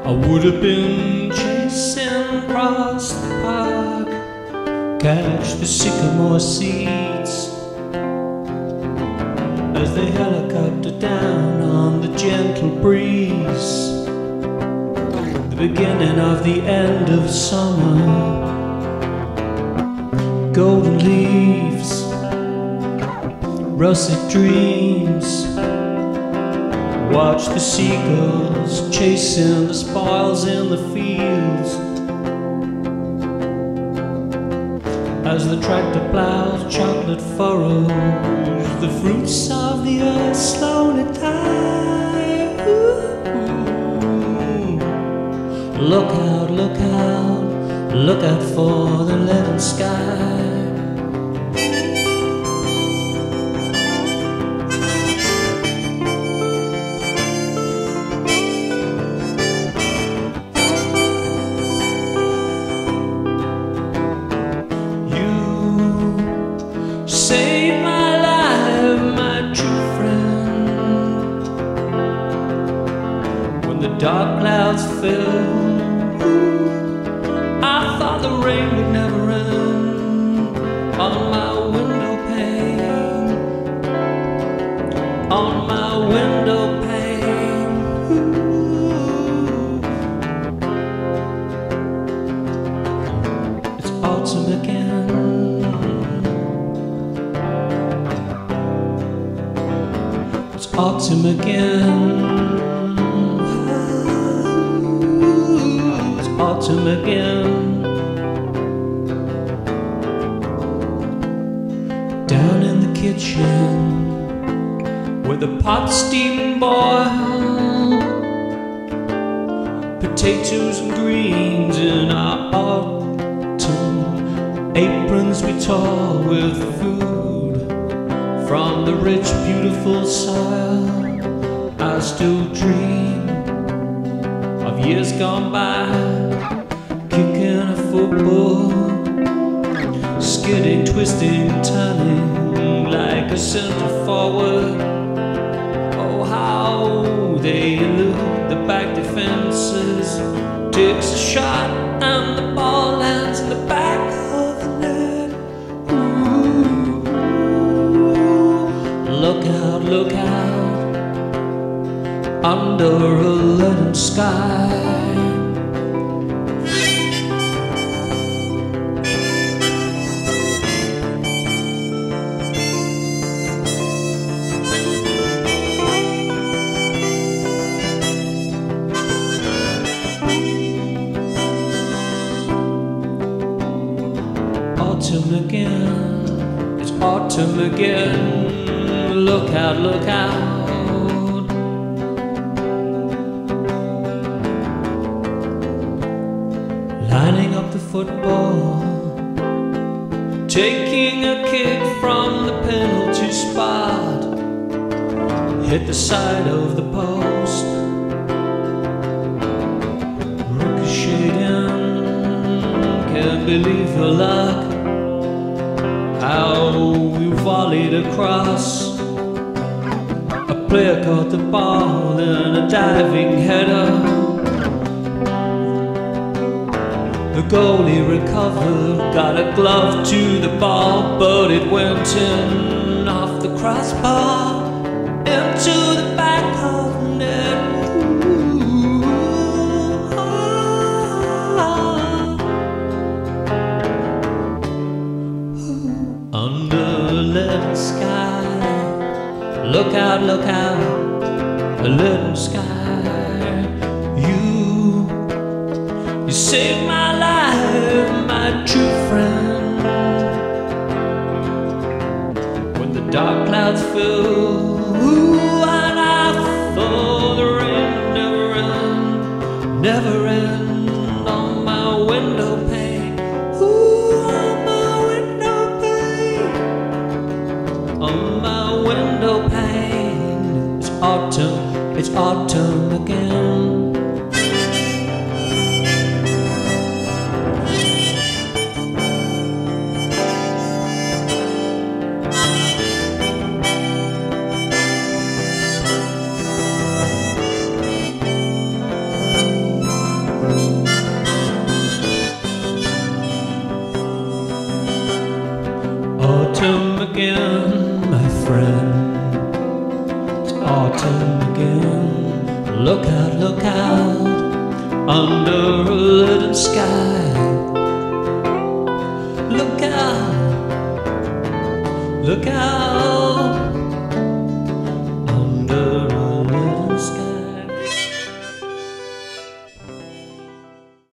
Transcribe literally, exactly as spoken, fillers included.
I would have been chasing across the park, catch the sycamore seeds as they helicopter down on the gentle breeze. The beginning of the end of summer, golden leaves, russet dreams. Watch the seagulls chasing the spoils in the fields as the tractor plows chocolate furrows, the fruits of the earth slowly die. Ooh. Look out, look out, look out for the leaden sky. Save my life, my true friend. When the dark clouds fell, I thought the rain would never end on my window pane, on my window pane. Ooh. It's autumn again. It's autumn again. Ooh, it's autumn again. Down in the kitchen, where the pot's steam and boil, potatoes and greens in our autumn aprons we tore with food from the rich, beautiful soil. I still dream of years gone by, kicking a football, skidding, twisting, turning like a center forward. Oh, how they elude the back defenses. Takes a shot and the ball lands in the back of the net. Ooh. Look out, look out, under a leaden sky. Autumn again, it's autumn again. Look out, look out. Lining up the football, taking a kick from the penalty spot, hit the side of the post, ricocheting, can't believe your luck. How we volleyed across. A player caught the ball in a diving header. The goalie recovered, got a glove to the ball, but it went in off the crossbar into the back of the net. Ooh, ah. Ooh. Under a leaden sky, look out, look out, a leaden sky. You, you saved my life, my true friend. When the dark clouds fill, ooh, and I thought the rain would never end, never end on my window pane. Ooh, on my window pane, on my window pane. It's autumn, it's autumn again. Look out, look out, under a leaden sky. Look out, look out,